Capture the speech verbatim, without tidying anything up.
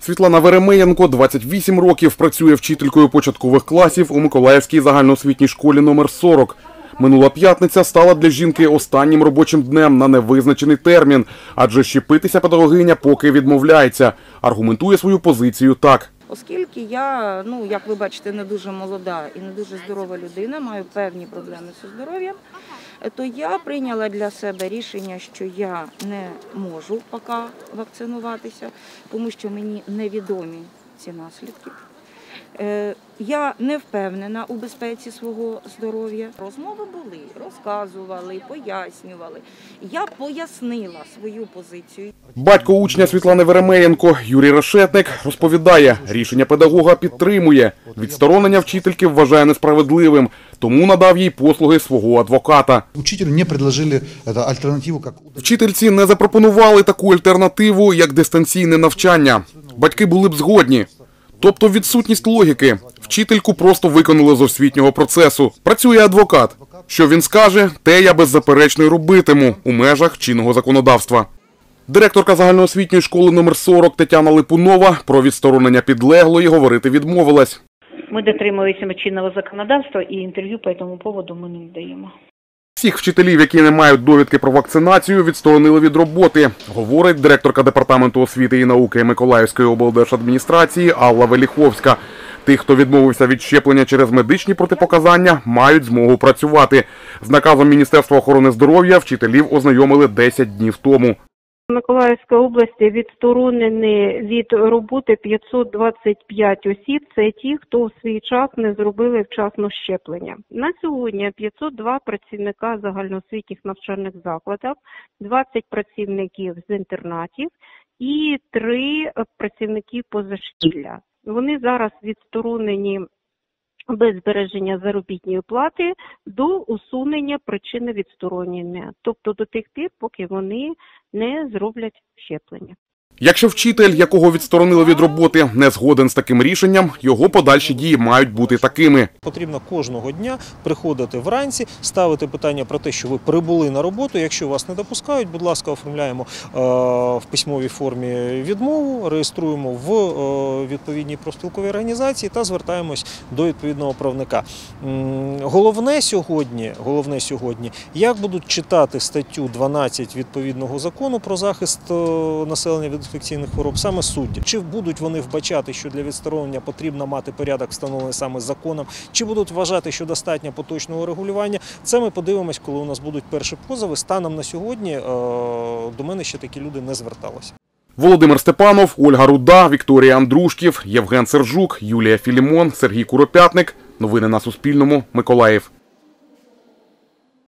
Світлана Веремеєнко, двадцять вісім років, працює вчителькою початкових класів у Миколаївській загальноосвітній школі номер сорок. Минула п'ятниця стала для жінки останнім робочим днем на невизначений термін, адже щепитися педагогиня поки відмовляється. Аргументує свою позицію так. Оскільки я, ну, як ви бачите, не дуже молода і не дуже здорова людина, маю певні проблеми зі здоров'ям, то я прийняла для себе рішення, що я не можу поки вакцинуватися, тому що мені невідомі ці наслідки. Я не впевнена у безпеці свого здоров'я. Розмови були, розказували, пояснювали. Я пояснила свою позицію. Батько учня Світлани Веремеєнко Юрій Решетник розповідає, рішення педагога підтримує. Відсторонення вчительки вважає несправедливим, тому надав їй послуги свого адвоката. Учителю не предложили альтернативу, як... Вчительці не запропонували таку альтернативу, як дистанційне навчання. Батьки були б згодні. Тобто відсутність логіки. Вчительку просто виконали з освітнього процесу. Працює адвокат. Що він скаже, те я беззаперечно й робитиму у межах чинного законодавства. Директорка загальноосвітньої школи номер сорок Тетяна Липунова про відсторонення підлеглої говорити відмовилась. Ми дотримуємося чинного законодавства і інтерв'ю по цьому поводу ми не даємо. Всіх вчителів, які не мають довідки про вакцинацію, відсторонили від роботи, говорить директорка департаменту освіти і науки Миколаївської облдержадміністрації Алла Веліховська. Тих, хто відмовився від щеплення через медичні протипоказання, мають змогу працювати. З наказом Міністерства охорони здоров'я вчителів ознайомили десять днів тому. В Миколаївській області відсторонені від роботи п'ятсот двадцять п'ять осіб. Це ті, хто в свій час не зробили вчасно щеплення. На сьогодні п'ятсот два працівника загальноосвітніх навчальних закладів, двадцять працівників з інтернатів і три працівники позашкілля. Вони зараз відсторонені без збереження заробітної плати до усунення причини відсторонення, тобто до тих пір, поки вони не зроблять щеплення. Якщо вчитель, якого відсторонили від роботи, не згоден з таким рішенням, його подальші дії мають бути такими. Потрібно кожного дня приходити вранці, ставити питання про те, що ви прибули на роботу. Якщо вас не допускають, будь ласка, оформляємо в письмовій формі відмову, реєструємо в відповідній профспілковій організації та звертаємось до відповідного правника. Головне сьогодні, головне сьогодні, як будуть читати статтю дванадцять відповідного закону про захист населення від інфекційних хвороб саме судді. Чи будуть вони вбачати, що для відсторонення потрібно мати порядок, встановлений саме законом, чи будуть вважати, що достатньо поточного регулювання, це ми подивимось, коли у нас будуть перші позови. Станом на сьогодні до мене ще такі люди не зверталися. Володимир Степанов, Ольга Руда, Вікторія Андрушків, Євген Сержук, Юлія Філімон, Сергій Куропятник. Новини на Суспільному. Миколаїв.